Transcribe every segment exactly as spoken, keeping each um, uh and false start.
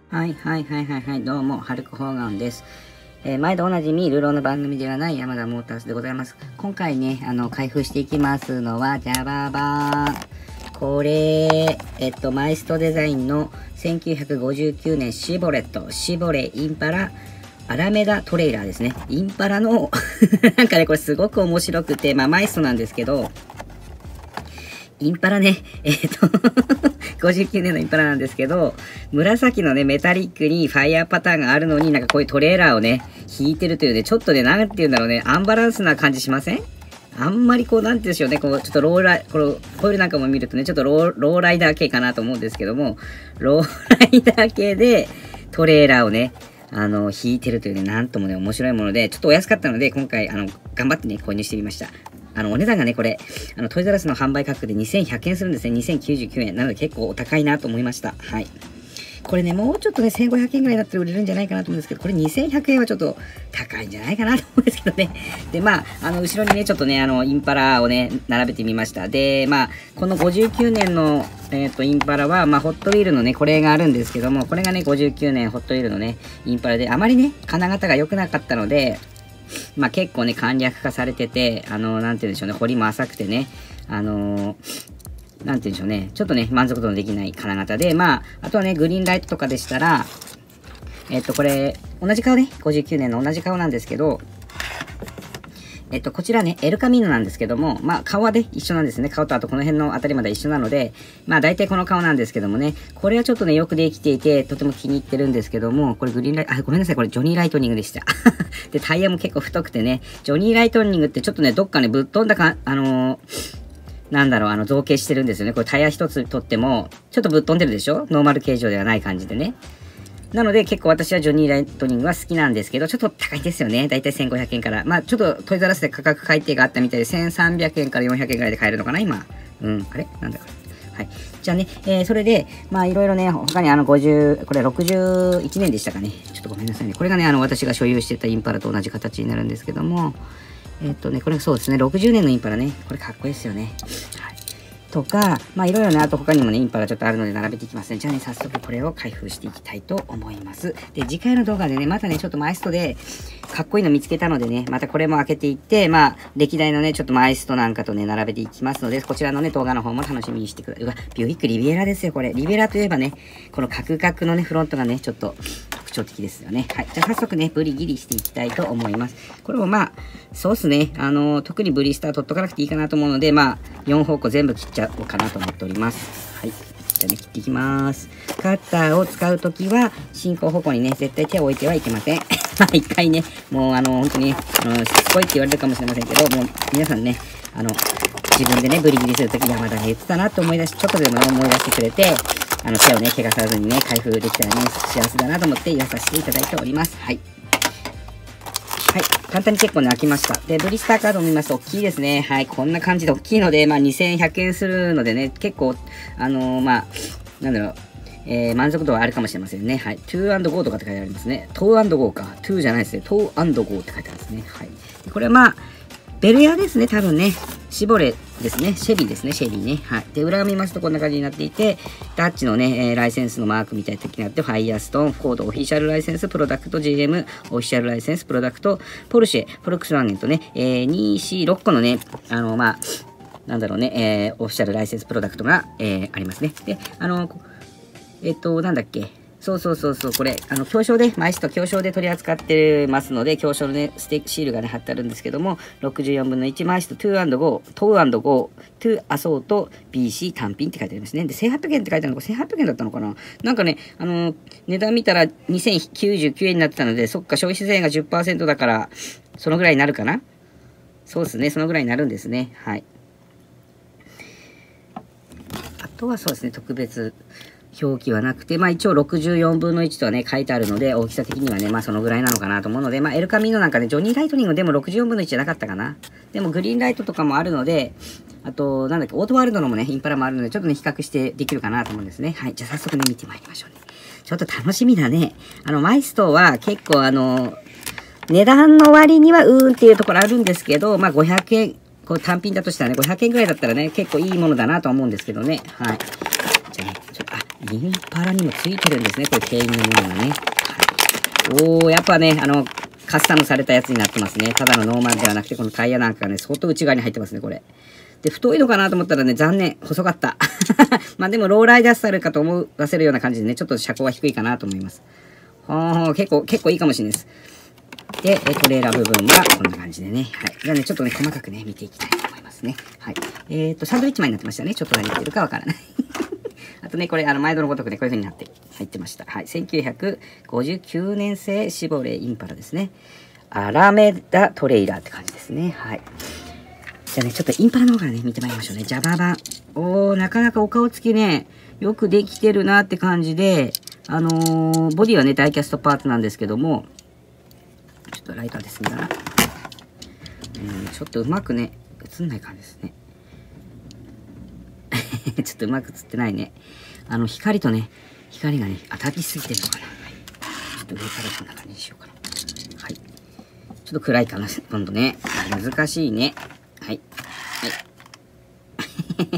はいはいはいはいはい、どうも、ハルク・ホーガンです。えー、毎度おなじみ、ルローの番組ではない山田モータースでございます。今回ね、あの、開封していきますのは、ジャババー。これ、えっと、マイストデザインのせんきゅうひゃくごじゅうきゅうねんシボレット、シボレインパラ、アラメダトレーラーですね。インパラの、なんかね、これすごく面白くて、まあ、マイストなんですけど、インパラね、えっと、ごじゅうきゅうねんのインパラなんですけど、紫のね、メタリックにファイヤーパターンがあるのになんかこういうトレーラーをね、引いてるというね、ちょっとね、なんて言うんだろうね、アンバランスな感じしません？あんまりこう、なんて言うんでしょうね、こう、ちょっとローライ、この、ホイールなんかも見るとね、ちょっとロー、ローライダー系かなと思うんですけども、ローライダー系でトレーラーをね、あの、引いてるというね、なんともね、面白いもので、ちょっとお安かったので、今回、あの、頑張ってね、購入してみました。あの、お値段がね、これ、あの、トイザらスの販売価格でにせんひゃくえんするんですね。にせんきゅうじゅうきゅうえん。なので結構お高いなと思いました。はい。これね、もうちょっとね、せんごひゃくえんぐらいだったら売れるんじゃないかなと思うんですけど、これにせんひゃくえんはちょっと高いんじゃないかなと思うんですけどね。で、まあ、あの、後ろにね、ちょっとね、あの、インパラをね、並べてみました。で、まあ、このごじゅうきゅうねんの、えっと、インパラは、まあ、ホットウィールのね、これがあるんですけども、これがね、ごじゅうきゅうねんホットウィールのね、インパラで、あまりね、金型が良くなかったので、まあ結構ね、簡略化されてて、あのー、なんて言うんでしょうね、彫りも浅くてね、あのー、なんて言うんでしょうね、ちょっとね、満足度のできない金型で、まあ、あとはね、グリーンライトとかでしたら、えっと、これ、同じ顔ね、ごじゅうきゅうねんの同じ顔なんですけど、えっと、こちらね、エルカミーノなんですけども、まあ、顔はね、一緒なんですね。顔とあとこの辺のあたりまで一緒なので、まあ、大体この顔なんですけどもね、これはちょっとね、よくできていて、とても気に入ってるんですけども、これグリーンライト、あ、ごめんなさい、これジョニーライトニングでした。で、タイヤも結構太くてね、ジョニーライトニングってちょっとね、どっかね、ぶっ飛んだか、あのー、なんだろう、あの、造形してるんですよね。これタイヤ一つ取っても、ちょっとぶっ飛んでるでしょ？ノーマル形状ではない感じでね。なので結構私はジョニーライトニングは好きなんですけど、ちょっと高いですよね。だいたいせんごひゃくえんから。まあちょっとトイザらスで価格改定があったみたいでせんさんびゃくえんからよんひゃくえんぐらいで買えるのかな今。うん。あれなんだこれ。はい。じゃあね、えー、それで、まあいろいろね、他にあのごじゅう、これろくじゅういちねんでしたかね。ちょっとごめんなさいね。これがね、あの私が所有してたインパラと同じ形になるんですけども、えっとね、これそうですね、ろくじゅうねんのインパラね。これかっこいいですよね。はい。とか、まあいろいろね、あと他にもね、インパラちょっとあるので並べていきますね。じゃあね、早速これを開封していきたいと思います。で、次回の動画でね、またね、ちょっとマイストでかっこいいの見つけたのでね、またこれも開けていって、まあ、歴代のね、ちょっとマイストなんかとね、並べていきますので、こちらのね、動画の方も楽しみにしてください。うわ、ビューイックリビエラですよ、これ。リビエラといえばね、このカクカクのね、フロントがね、ちょっと特徴的ですよね。はい。じゃあ早速ね、ブリギリしていきたいと思います。これもまあ、そうっすね。あのー、特にブリスター取っとかなくていいかなと思うので、まあ、よん方向全部切っちゃおうかなと思っております。はい。じゃあね、切っていきます。カッターを使うときは、進行方向にね、絶対手を置いてはいけません。まあ、一回ね、もうあの、本当に、あの、しつこいって言われるかもしれませんけど、もう、皆さんね、あの、自分でね、ブリギリするとき山田が言ってたなと思い出し、ちょっとでもね、思い出してくれて、あの、手をね、怪我さずにね、開封できたらね、幸せだなと思って言わさせていただいております。はい。はい。簡単に結構ね、開きました。で、ブリスターカードを見ますと、大きいですね。はい。こんな感じで大きいので、まあ、にせんひゃくえんするのでね、結構、あのー、まあ、なんだろう、えー、満足度はあるかもしれませんね。はい。トゥーアンドゴーとかって書いてありますね。トーアンドゴーか。トゥーじゃないですね。トーアンドゴーって書いてあるんですね。はい。これはまあ、ベルヤですね、多分ね。シボレですね。シェリーですね、シェリーね。はい。で、裏を見ますとこんな感じになっていて、ダッチのね、えー、ライセンスのマークみたいな時になって、ファイヤーストーン、フォード、オフィシャルライセンス、プロダクト、ジーエム、オフィシャルライセンス、プロダクト、ポルシェ、フォルクスワーゲンとね、えー、に、よん、ろっこのね、あの、まあ、なんだろうね、えー、オフィシャルライセンスプロダクトが、えー、ありますね。で、あの、えっと、なんだっけ。そうそうそうそう、これ、あの、表彰で、マイスト表彰で取り扱ってますので、表彰のね、ステックシールがね、貼ってあるんですけども、ろくじゅうよんぶんのいちマイストトゥーアンドゴー、トーアンドゴー、トゥーアソート、ビーシー 単品って書いてありますね。で、せんはっぴゃくえんって書いてあるの、これせんはっぴゃくえんだったのかな？なんかね、あのー、値段見たらにせんきゅうじゅうきゅうえんになってたので、そっか、消費税が じゅっパーセント だから、そのぐらいになるかな？そうですね、そのぐらいになるんですね。はい。あとはそうですね、特別。表記はなくて、まあ一応ろくじゅうよんぶんのいちとはね、書いてあるので、大きさ的にはね、まあそのぐらいなのかなと思うので、まあエルカミーノなんかね、ジョニーライトニングでもろくじゅうよんぶんのいちじゃなかったかな。でもグリーンライトとかもあるので、あと、なんだっけ、オートワールドのもね、インパラもあるので、ちょっとね、比較してできるかなと思うんですね。はい。じゃあ早速ね、見てまいりましょうね。ちょっと楽しみだね。あの、マイストは結構あの、値段の割にはうーんっていうところあるんですけど、まあごひゃくえん、こう単品だとしたらね、ごひゃくえんぐらいだったらね、結構いいものだなと思うんですけどね。はい。じゃあね、ちょっと、あ、 インパラにもついてるんですね。これ、牽引のものがね。はい、おー、やっぱね、あの、カスタムされたやつになってますね。ただのノーマルではなくて、このタイヤなんかがね、相当内側に入ってますね、これ。で、太いのかなと思ったらね、残念。細かった。まあでも、ローライダースタイルかと思わせるような感じでね、ちょっと車高は低いかなと思います。ほー、結構、結構いいかもしれないです。で、トレーラー部分はこんな感じでね。はい。じゃあね、ちょっとね、細かくね、見ていきたいと思いますね。はい。えっと、サンドウィッチマンになってましたね。ちょっと何言ってるかわからない。あとね、これ、あの、毎度のごとくね、こういう風になって、入ってました。はい。せんきゅうひゃくごじゅうきゅうねん製シボレインパラですね。アラメダトレイラーって感じですね。はい。じゃあね、ちょっとインパラの方からね、見てまいりましょうね。ジャバ版。おー、なかなかお顔つきね、よくできてるなって感じで、あのー、ボディはね、ダイキャストパーツなんですけども、ちょっとライターですね。うん、ちょっとうまくね、映んない感じですね。ちょっとうまく映ってないね。あの、光とね、光がね、当たりすぎてるのかな。はい、ちょっと上からこんな感じにしようかな。はい。ちょっと暗いかな、今度ね。難しいね。はい。はい。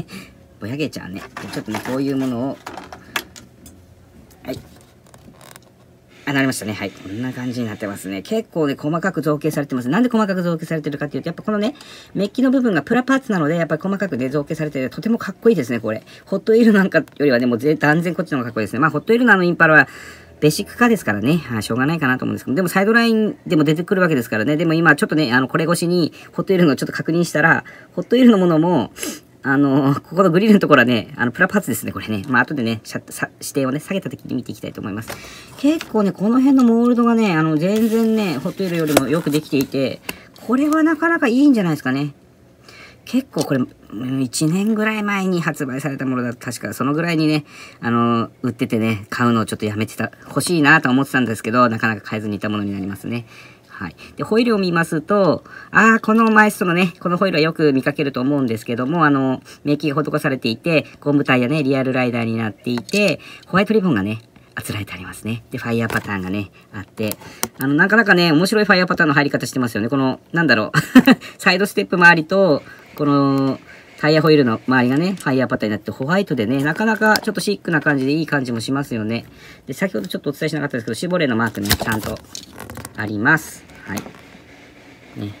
ぼやけちゃうね。ちょっとね、こういうものを、はい。あ、なりましたね。はい。こんな感じになってますね。結構ね、細かく造形されてます。なんで細かく造形されてるかっていうと、やっぱこのね、メッキの部分がプラパーツなので、やっぱり細かくね、造形されてて、とてもかっこいいですね、これ。ホットウィールなんかよりはね、もう断然こっちの方がかっこいいですね。まあ、ホットウィールのあのインパラは、ベーシック化ですからね、はあ、しょうがないかなと思うんですけど、でもサイドラインでも出てくるわけですからね。でも今ちょっとね、あの、これ越しに、ホットウィールのちょっと確認したら、ホットウィールのものも、あの、ここのグリルのところはね、あの、プラパーツですね、これね。まあ、後でね、視点をね、下げた時に見ていきたいと思います。結構ね、この辺のモールドがね、あの、全然ね、ホットウィールよりもよくできていて、これはなかなかいいんじゃないですかね。結構これ、いちねんぐらい前に発売されたものだと確かそのぐらいにね、あの、売っててね、買うのをちょっとやめてた、欲しいなと思ってたんですけど、なかなか買えずにいたものになりますね。はい。で、ホイールを見ますと、ああ、このマイストのね、このホイールはよく見かけると思うんですけども、あの、メッキが施されていて、ゴムタイヤね、リアルライダーになっていて、ホワイトリボンがね、あつらえてありますね。で、ファイヤーパターンがね、あって、あの、なかなかね、面白いファイヤーパターンの入り方してますよね。この、なんだろう、サイドステップ周りと、この、タイヤホイールの周りがね、ファイヤーパターンになってホワイトでね、なかなかちょっとシックな感じでいい感じもしますよね。で、先ほどちょっとお伝えしなかったですけど、シボレーのマークね、ちゃんとあります。はい。ね。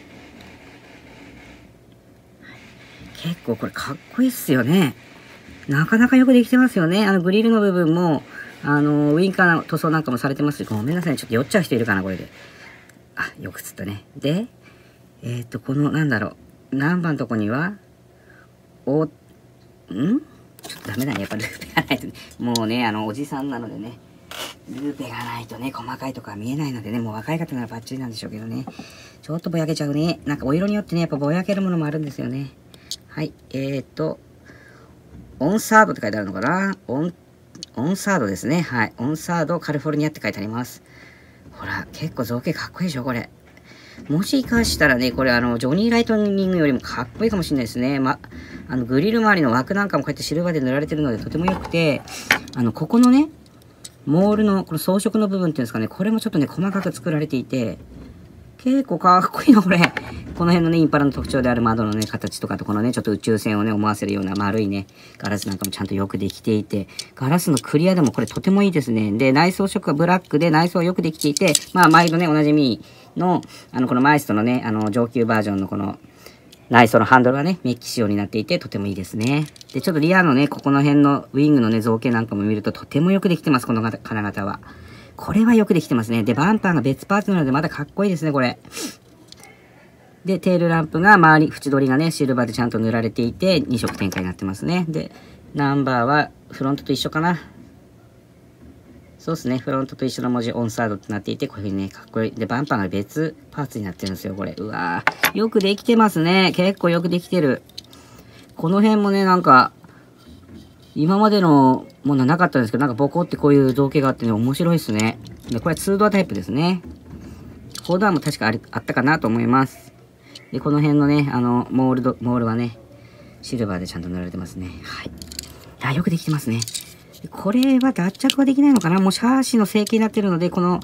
結構これかっこいいっすよね。なかなかよくできてますよね。あのグリルの部分も、あの、ウインカーの塗装なんかもされてますし、ごめんなさいね。ちょっと酔っちゃう人いるかな、これで。あ、よくつったね。で、えっと、この、なんだろう。ナンバーのとこには、お、んちょっとダメだね。やっぱルーペがないとね。もうね、あの、おじさんなのでね。ルーペがないとね、細かいとか見えないのでね、もう若い方ならバッチリなんでしょうけどね。ちょっとぼやけちゃうね。なんかお色によってね、やっぱぼやけるものもあるんですよね。はい。えーと、オンサードって書いてあるのかな？オン、オンサードですね。はい。オンサードカリフォルニアって書いてあります。ほら、結構造形かっこいいでしょ、これ。もし活かしたらね、これあの、ジョニー・ライトニングよりもかっこいいかもしれないですね。ま、あの、グリル周りの枠なんかもこうやってシルバーで塗られてるのでとても良くて、あの、ここのね、モールのこの装飾の部分っていうんですかね、これもちょっとね、細かく作られていて、結構かっこいいな、これ。この辺のね、インパラの特徴である窓のね、形とかと、このね、ちょっと宇宙船をね、思わせるような丸いね、ガラスなんかもちゃんとよくできていて、ガラスのクリアでもこれとてもいいですね。で、内装色はブラックで、内装はよくできていて、まあ、毎度ね、おなじみの、あの、このマイストのね、あの、上級バージョンのこの、内装のハンドルはね、メッキ仕様になっていて、とてもいいですね。で、ちょっとリアのね、ここの辺のウィングのね、造形なんかも見ると、とてもよくできてます、この金型は。これはよくできてますね。で、バンパーが別パーツなので、まだかっこいいですね、これ。で、テールランプが周り、縁取りがね、シルバーでちゃんと塗られていて、に色展開になってますね。で、ナンバーはフロントと一緒かな。そうですね。フロントと一緒の文字、オンサードってなっていて、こういう風にね、かっこいい。で、バンパーが別パーツになってるんですよ、これ。うわー。よくできてますね。結構よくできてる。この辺もね、なんか、今までのものはなかったんですけど、なんかボコってこういう造形があってね、面白いですね。で、これはツードアタイプですね。フォードアも確かありあったかなと思います。で、この辺のね、あの、モールド、モールはね、シルバーでちゃんと塗られてますね。はい。あ、よくできてますね。これは脱着はできないのかな？もうシャーシの成形になってるので、この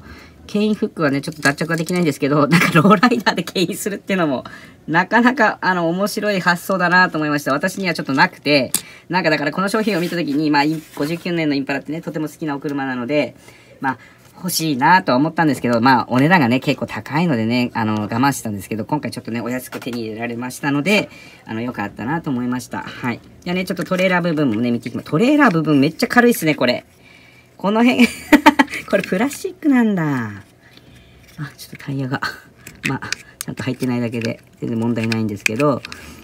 牽引フックはね、ちょっと脱着はできないんですけど、なんかローライダーで牽引するっていうのも、なかなか、あの、面白い発想だなと思いました。私にはちょっとなくて、なんかだからこの商品を見たときに、まあ、ごじゅうきゅうねんのインパラってね、とても好きなお車なので、まあ、欲しいなとは思ったんですけど、まあ、お値段がね、結構高いのでね、あの、我慢してたんですけど、今回ちょっとね、お安く手に入れられましたので、あの、良かったなと思いました。はい。じゃあね、ちょっとトレーラー部分もね、見ていきます。トレーラー部分めっちゃ軽いっすね、これ。この辺、これプラスチックなんだ。あ、ちょっとタイヤが、まあ、ちゃんと入ってないだけで、全然問題ないんですけど、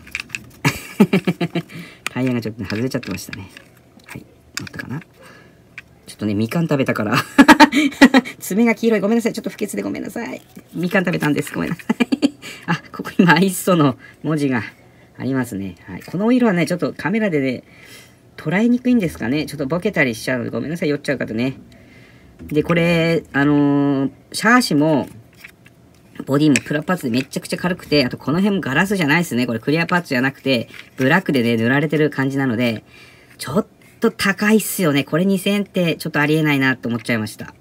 タイヤがちょっと、ね、外れちゃってましたね。はい。乗ったかな？ちょっとね、みかん食べたから。爪が黄色い。ごめんなさい。ちょっと不潔でごめんなさい。みかん食べたんです。ごめんなさい。あ、ここ今、アイソの文字がありますね。はい。この色はね、ちょっとカメラでね、捉えにくいんですかね。ちょっとボケたりしちゃうので、ごめんなさい。寄っちゃう方ね。で、これ、あのー、シャーシも、ボディもプラパーツでめちゃくちゃ軽くて、あとこの辺もガラスじゃないですね。これクリアパーツじゃなくて、ブラックでね、塗られてる感じなので、ちょっと高いっすよね。これにせんえんってちょっとありえないなと思っちゃいました。はい。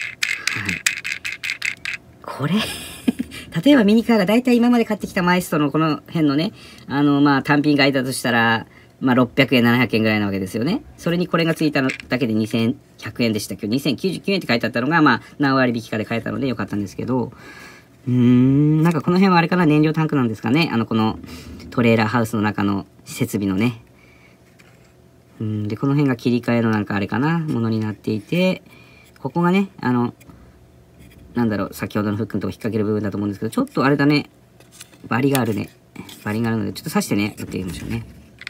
これ、例えばミニカーがだいたい今まで買ってきたマイストのこの辺のね、あの、まあ、単品買いだとしたら、まあ、ろっぴゃくえん、ななひゃくえんぐらいなわけですよね。それにこれがついたのだけでにせんひゃくえんでしたけど、にせんきゅうじゅうきゅうえんって書いてあったのが、まあ、何割引きかで買えたのでよかったんですけど、うーん、なんかこの辺はあれかな、燃料タンクなんですかね。あの、このトレーラーハウスの中の設備のね。うん、で、この辺が切り替えのなんかあれかな、ものになっていて、ここがね、あの、なんだろう、先ほどのフックのとこ引っ掛ける部分だと思うんですけど、ちょっとあれだね、バリがあるね。バリがあるので、ちょっと刺してね、やってみましょうね。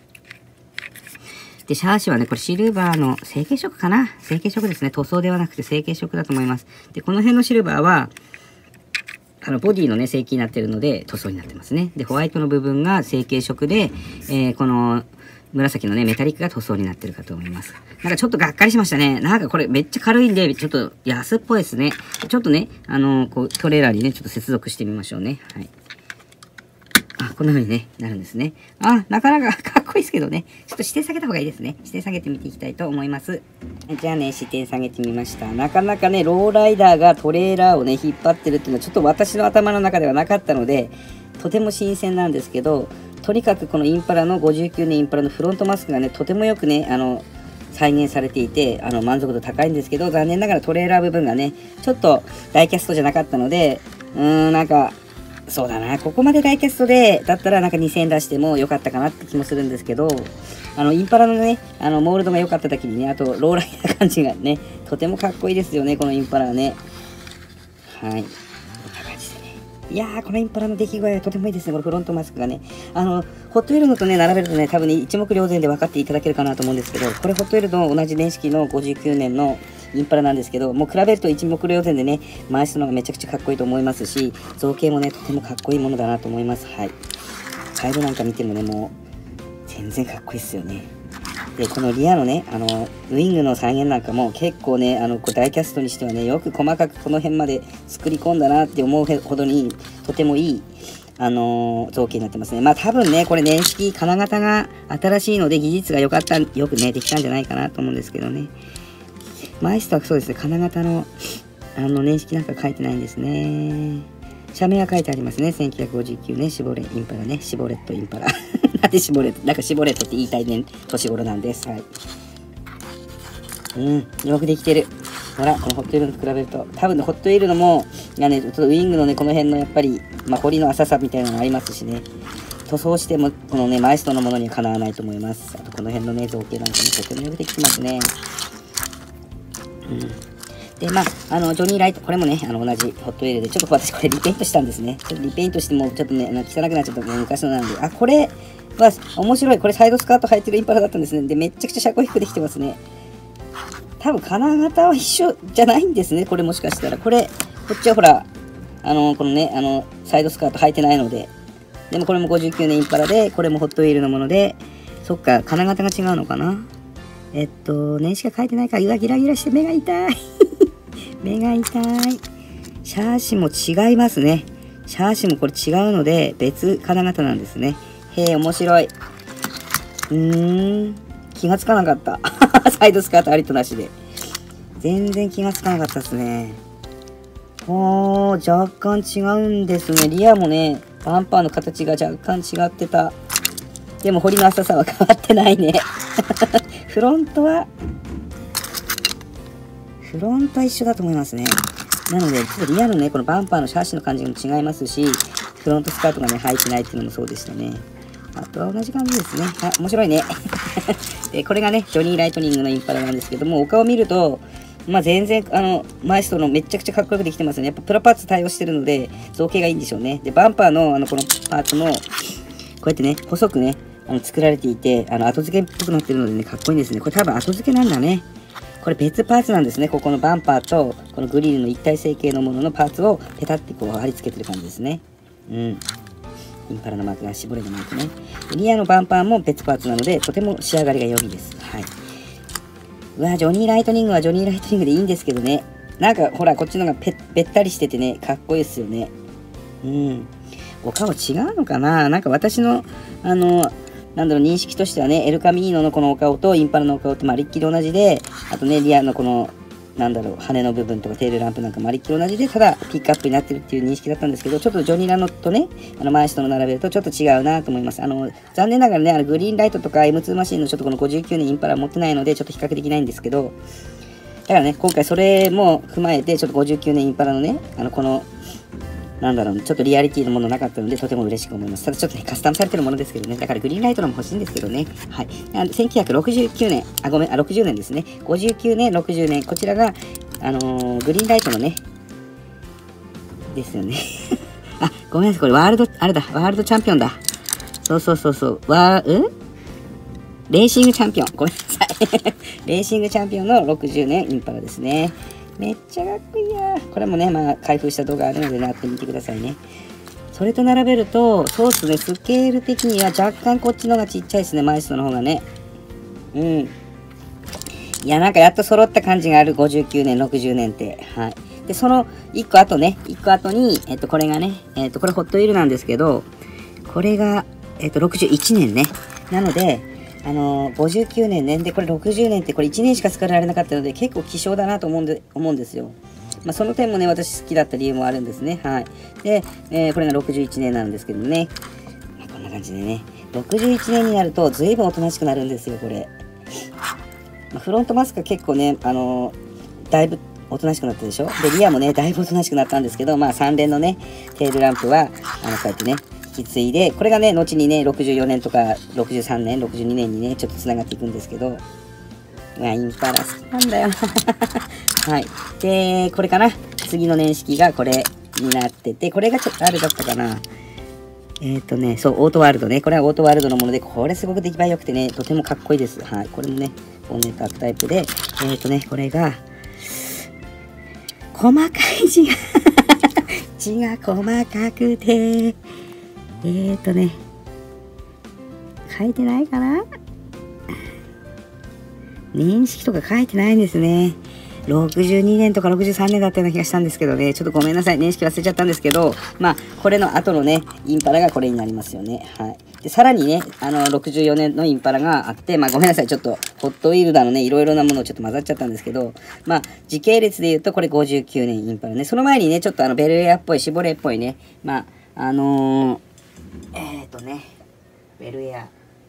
で、シャーシはね、これシルバーの成型色かな？成型色ですね。塗装ではなくて成型色だと思います。で、この辺のシルバーは、あの、ボディのね、成型になってるので、塗装になってますね。で、ホワイトの部分が成型色で、えー、この、紫のね、メタリックが塗装になってるかと思います。なんかちょっとがっかりしましたね。なんかこれめっちゃ軽いんで、ちょっと安っぽいですね。ちょっとね、あのー、こう、トレーラーにね、ちょっと接続してみましょうね。はい。あ、こんな風にね、なるんですね。あ、なかなかかっこいいですけどね。ちょっと視点下げた方がいいですね。視点下げてみていきたいと思います。じゃあね、視点下げてみました。なかなかね、ローライダーがトレーラーをね、引っ張ってるっていうのはちょっと私の頭の中ではなかったので、とても新鮮なんですけど、とにかくこのインパラのごじゅうきゅうねんインパラのフロントマスクがね、とてもよくね、あの、再現されていて、あの、満足度高いんですけど、残念ながらトレーラー部分がね、ちょっとダイキャストじゃなかったので、うーん、なんか、そうだな、ここまでダイキャストで、だったらなんかにせんえん出してもよかったかなって気もするんですけど、あの、インパラのね、あの、モールドが良かっただけにね、あと、ローライな感じがね、とてもかっこいいですよね、このインパラはね。はい。こんな感じでね。いやー、このインパラの出来具合はとてもいいですね、このフロントマスクがね。あの、ホットウェルのとね、並べるとね、多分ね、一目瞭然で分かっていただけるかなと思うんですけど、これホットウェルの同じ年式のごじゅうきゅうねんのインパラなんですけど、もう比べると一目瞭然でね、回すのがめちゃくちゃかっこいいと思いますし、造形もね、とてもかっこいいものだなと思います。はい。カイロなんか見てもね、もう、全然かっこいいっすよね。で、このリアのね、あの、ウイングの再現なんかも結構ね、あの、こうダイキャストにしてはね、よく細かくこの辺まで作り込んだなって思うほどに、とてもいい、あのー、造形になってますね。まあ多分ね、これ年式、金型が新しいので技術が良かった、よくね、できたんじゃないかなと思うんですけどね。マイスターはそうですね、金型の、あの、年式なんか書いてないんですね。社名は書いてありますね。せんきゅうひゃくごじゅうきゅうね、シボレインパラね。シボレットインパラ。なんでシボレット、なんかシボレットって言いたいね、年頃なんです。はい。うん、よくできてる。ほら、このホットウェルのと比べると、多分ね、ホットウェルのも、いやね、ちょっとウイングのね、この辺のやっぱり、まあ、彫りの浅さみたいなのがありますしね。塗装しても、このね、マイストのものにはかなわないと思います。あと、この辺のね、造形なんかもとてもよくできてますね。うん。で、まあ、あの、ジョニー・ライト、これもね、あの、同じホットウェルで、ちょっと私これリペイントしたんですね。ちょっとリペイントしても、ちょっとね、汚くなっちゃったもう昔のなんで、あ、これは面白い。これサイドスカート履いてるインパラだったんですね。で、めっちゃくちゃ車高低くできてますね。多分、金型は一緒じゃないんですね。これもしかしたら。これ、こっちはほら、あの、このね、あの、サイドスカート履いてないので。でもこれもごじゅうきゅうねんインパラで、これもホットウェルのもので、そっか、金型が違うのかな。えっと、年しか書いてないから、うわ、ギラギラして目が痛い。目が痛い。シャーシも違いますね。シャーシもこれ違うので、別金型なんですね。へえ、面白い。うーん。気がつかなかった。サイドスカートありとなしで。全然気がつかなかったですね。 おー、若干違うんですね。リアもね、バンパーの形が若干違ってた。でも、彫りの浅さは変わってないね。フロントは、フロントは一緒だと思いますね。なので、ちょっとリアのね、このバンパーのシャーシの感じも違いますし、フロントスカートがね、入ってないっていうのもそうでしたね。あとは同じ感じですね。あ、面白いね。で、これがね、ジョニー・ライトニングのインパラなんですけども、お顔見ると、まあ全然、あの、マエストロめちゃくちゃかっこよくできてますね。やっぱプラパーツ対応してるので、造形がいいんでしょうね。で、バンパーの、あの、このパーツも、こうやってね、細くね、あの、作られていて、あの、後付けっぽくなってるのでね、かっこいいんですね。これ多分後付けなんだね。これ別パーツなんですね。ここのバンパーと、このグリルの一体成形のもののパーツをペタってこう貼り付けてる感じですね。うん。インパラのマークが絞れるマークね。リアのバンパーも別パーツなので、とても仕上がりが良いです。はい。うわ、ジョニー・ライトニングはジョニー・ライトニングでいいんですけどね。なんか、ほら、こっちのがぺべったりしててね、かっこいいですよね。うん。お顔違うのかな？なんか私の、あの、なんだろう、認識としてはね、エルカミーノのこのお顔とインパラのお顔ってまるっきり同じで、あとね、リアのこの、なんだろう、羽の部分とかテールランプなんかまるっきり同じで、ただピックアップになってるっていう認識だったんですけど、ちょっとジョニーラノとね、あの、マイスとの並べるとちょっと違うなと思います。あの、残念ながらね、あのグリーンライトとか エムツー マシンのちょっとこのごじゅうきゅうねんインパラ持ってないので、ちょっと比較できないんですけど、だからね、今回それも踏まえて、ちょっとごじゅうきゅうねんインパラのね、あの、この、なんだろう、ちょっとリアリティのものなかったので、とても嬉しく思います。ただちょっとね、カスタムされてるものですけどね、だからグリーンライトのも欲しいんですけどね。はい。あのせんきゅうひゃくろくじゅうきゅうねん、あ、ごめん、あ、ろくじゅうねんですね。ごじゅうきゅうねん、ろくじゅうねん、こちらが、あのー、グリーンライトのね、ですよね。あ、ごめんなさい、これワールド、あれだ、ワールドチャンピオンだ。そうそうそうそう、ワー、うんレーシングチャンピオン。ごめんなさい。レーシングチャンピオンのろくじゅうねんインパラですね。めっちゃかっこいいや。これもね、まあ、開封した動画あるので、なってみてくださいね。それと並べると、そうっすね、スケール的には若干こっちの方がちっちゃいですね、マイストの方がね。うん。いや、なんかやっと揃った感じがある、ごじゅうきゅうねん、ろくじゅうねんって。はい。で、そのいっこ後ね、いっこ後に、えっと、これがね、えっと、これホットウィルなんですけど、これが、えっと、ろくじゅういちねんね。なので、あのー、ごじゅうきゅうねんねんで、これろくじゅうねんってこれいちねんしか使われなかったので、結構希少だなと思うんで、思うんですよ。まあ、その点もね、私好きだった理由もあるんですね。はい。で、えー、これがろくじゅういちねんなんですけどね。まあ、こんな感じでね。ろくじゅういちねんになると、随分おとなしくなるんですよ、これ。まあ、フロントマスクは結構ね、あのー、だいぶおとなしくなったでしょ。で、リアもね、だいぶおとなしくなったんですけど、まあ、さん連のね、テールランプは、あの、こうやってね、引き継いで、これがね、後にね、ろくじゅうよねんとか、ろくじゅうさんねん、ろくじゅうにねんにね、ちょっと繋がっていくんですけど、まあ、インパラ好きなんだよな。はい。で、これかな。次の年式がこれになってて、これがちょっとあれだったかな。えっとね、そう、オートワールドね。これはオートワールドのもので、これすごく出来栄え良くてね、とてもかっこいいです。はい。これもね、ボンネットアップタイプで、えっとね、これが、細かい字が、字が細かくて、えーとね、書いてないかな？年式とか書いてないんですね。ろくじゅうにねんとかろくじゅうさんねんだったような気がしたんですけどね、ちょっとごめんなさい。年式忘れちゃったんですけど、まあ、これの後のね、インパラがこれになりますよね。はい。で、さらにね、あの、ろくじゅうよねんのインパラがあって、まあ、ごめんなさい。ちょっと、ホットウィールだのね、いろいろなものをちょっと混ざっちゃったんですけど、まあ、時系列で言うと、これごじゅうきゅうねんインパラね。その前にね、ちょっとあの、ベルエアっぽい、シボレーっぽいね、まあ、あのー、えーとね、ベルエア。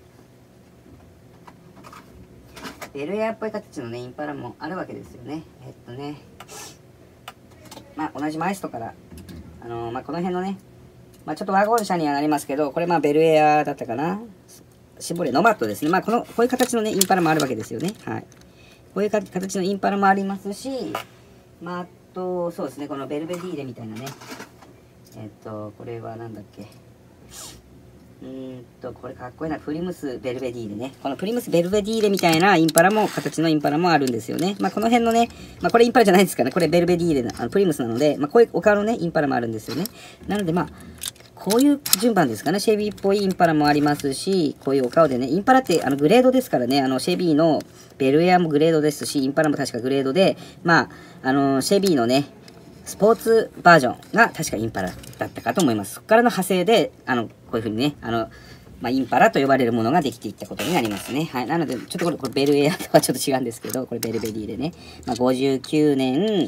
ベルエアっぽい形のね、インパラもあるわけですよね。えっとね、まあ、同じマイストから、あのー、まあ、この辺のね、まあ、ちょっとワゴン車にはなりますけど、これまあ、ベルエアだったかな。シボレ、ノマットですね。まあ、この、こういう形のね、インパラもあるわけですよね。はい。こういう形のインパラもありますし、まあ、あと、そうですね、このベルベディーレみたいなね。えっと、これはなんだっけ。うーんと、これかっこいいな。プリムスベルベディーレね。このプリムスベルベディーレみたいなインパラも、形のインパラもあるんですよね。まあ、この辺のね、まあ、これインパラじゃないですからね。これベルベディーレな、あのプリムスなので、まあ、こういうお顔のね、インパラもあるんですよね。なので、まあ、こういう順番ですかね。シェビーっぽいインパラもありますし、こういうお顔でね、インパラってあのグレードですからね、あのシェビーのベルエアもグレードですし、インパラも確かグレードで、まあ、あの、シェビーのね、スポーツバージョンが確かインパラだったかと思います。そこからの派生で、あの、こういう風にね、あの、まあ、インパラと呼ばれるものができていったことになりますね。はい。なので、ちょっとこれ、これベルエアとはちょっと違うんですけど、これベルベディでね。まあ、ごじゅうきゅうねん、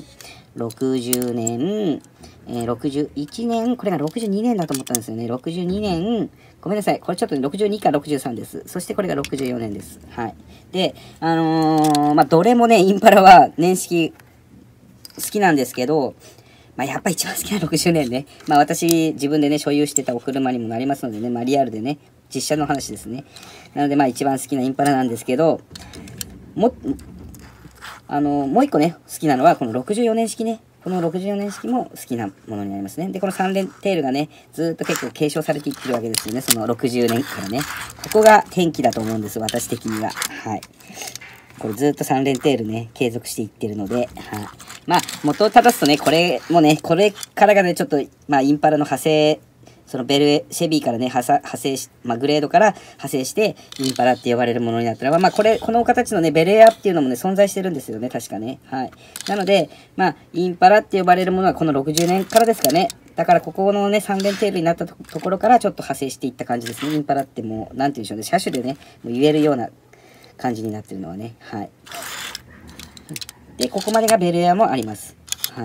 ろくじゅうねん、えー、ろくじゅういちねん、これがろくじゅうにねんだと思ったんですよね。ろくじゅうにねん、ごめんなさい。これちょっとろくじゅうにかろくじゅうさんです。そしてこれがろくじゅうよねんです。はい。で、あのー、まあ、どれもね、インパラは年式好きなんですけど、まあ、やっぱ一番好きなろくじゅうねんね。まあ、私、自分でね、所有してたお車にもなりますのでね、まあ、リアルでね、実写の話ですね。なので、まあ、一番好きなインパラなんですけど、も、あの、もう一個ね、好きなのは、このろくじゅうよねん式ね。このろくじゅうよねん式も好きなものになりますね。で、このさん連テールがね、ずーっと結構継承されていってるわけですよね。そのろくじゅうねんからね。ここが転機だと思うんです、私的には。はい。これずーっとさん連テールね、継続していってるので、はい。まあ、元を正すとね、これもね、これからがね、ちょっと、まあ、インパラの派生、そのベルエ、シェビーからね、派派生し、まあ、グレードから派生して、インパラって呼ばれるものになったら、まあ、これ、この形のね、ベルエアっていうのもね、存在してるんですよね、確かね。はい。なので、まあ、インパラって呼ばれるものはこのろくじゅうねんからですかね。だから、ここのね、さん連テールになったところから、ちょっと派生していった感じですね。インパラってもう、なんて言うんでしょうね、車種でね、もう言えるような感じになってるのはね。はい。で、ここまでがベルエアもあります。はい。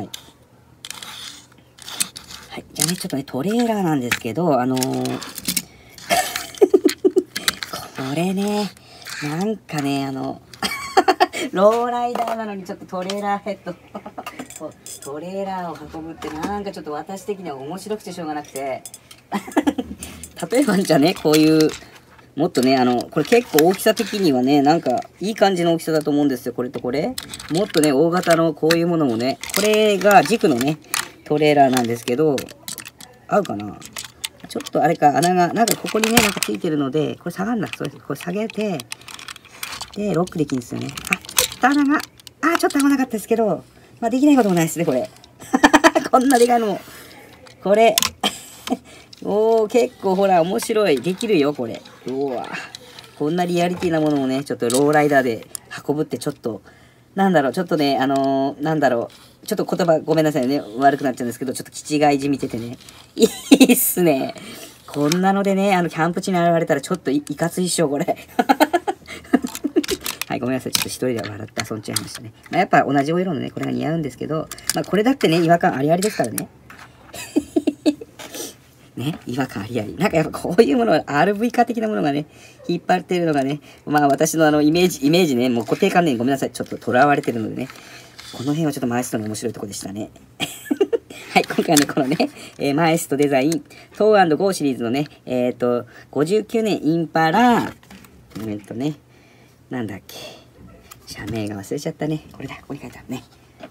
はい。じゃあね、ちょっとね、トレーラーなんですけど、あのー、これね、なんかね、あの、ローライダーなのにちょっとトレーラーヘッドトレーラーを運ぶってなんかちょっと私的には面白くてしょうがなくて、例えばじゃあね、こういう、もっとね、あの、これ結構大きさ的にはね、なんかいい感じの大きさだと思うんですよ、これとこれ。もっとね、大型のこういうものもね、これが軸のね、トレーラーなんですけど、合うかな？ちょっとあれか、穴が、なんかここにね、なんかついてるので、これ下がんな。そうです。これ下げて、で、ロックできるんですよね。あ、ちょっと穴が、あ、ちょっと合わなかったですけど、まあできないこともないですね、これ。こんなでかいのも。これ。おー、結構ほら、面白い。できるよ、これ。うわ。こんなリアリティなものをね、ちょっとローライダーで運ぶってちょっと、なんだろう、ちょっとね、あのー、なんだろう、ちょっと言葉ごめんなさいね、悪くなっちゃうんですけど、ちょっと気違いじみててね、いいっすね。こんなのでね、あの、キャンプ地に現れたらちょっといいかついっしょ、これ。はい、ごめんなさい。ちょっと一人で笑って遊んじゃいましたね。まあ、やっぱ同じお色のね、これが似合うんですけど、まあ、これだってね、違和感ありありですからね。ね、違和感ありあり。なんかやっぱこういうものは アールブイ 化的なものがね、引っ張ってるのがね、まあ私のあのイメージ、イメージね、もう固定観念にごめんなさい。ちょっと囚われてるのでね、この辺はちょっとマイストの面白いとこでしたね。はい、今回のこのね、えー、マイストデザイン、トー ゴー シリーズのね、えっ、ー、と、ごじゅうきゅうねんインパラ、えっとね、なんだっけ、社名が忘れちゃったね。これだ、ここに書いてあるね。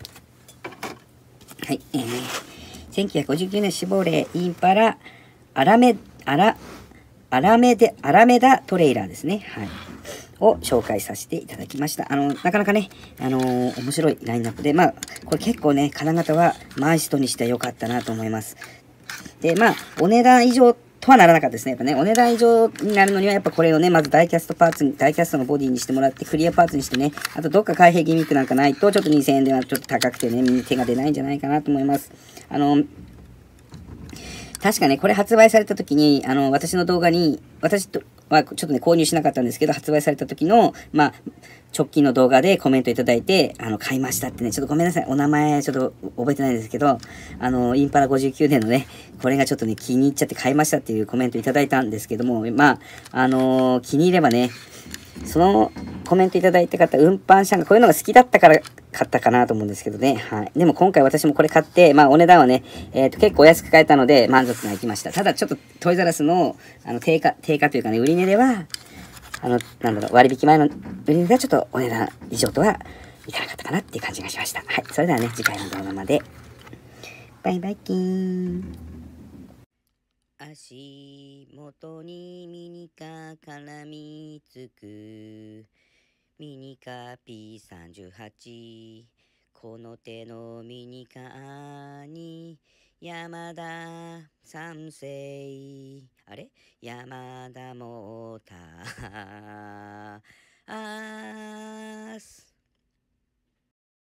はい、えー、せんきゅうひゃくごじゅうきゅうねんシボレーインパラ、アラメ、アラ、アラメデ、アラメダトレーラーですね。はい。を紹介させていただきました。あの、なかなかね、あのー、面白いラインナップで、まあ、これ結構ね、金型はマイストにしては良かったなと思います。で、まあ、お値段以上とはならなかったですね。やっぱね、お値段以上になるのには、やっぱこれをね、まずダイキャストパーツに、ダイキャストのボディにしてもらって、クリアパーツにしてね、あとどっか開閉ギミックなんかないと、ちょっとにせんえんではちょっと高くてね、手が出ないんじゃないかなと思います。あの、確かね、これ発売された時に、あの、私の動画に、私とはちょっとね、購入しなかったんですけど、発売された時の、まあ、直近の動画でコメントいただいて、あの、買いましたってね、ちょっとごめんなさい、お名前ちょっと覚えてないんですけど、あの、インパラごじゅうきゅうねんのね、これがちょっとね、気に入っちゃって買いましたっていうコメントいただいたんですけども、まあ、あのー、気に入ればね、そのコメントいただいた方、運搬車がこういうのが好きだったから買ったかなと思うんですけどね。はい。でも今回私もこれ買って、まあお値段はね、えっと結構安く買えたので満足がいきました。ただちょっとトイザらスの、あの、定価、定価というかね、売り値では、あの、なんだろう、割引前の売り値ではちょっとお値段以上とはいかなかったかなっていう感じがしました。はい。それではね、次回の動画まで。バイバイキーン。足元にミニカー絡みつくミニカー ピーさんじゅうはち この手のミニカーに山田三世あれ山田モーターあーす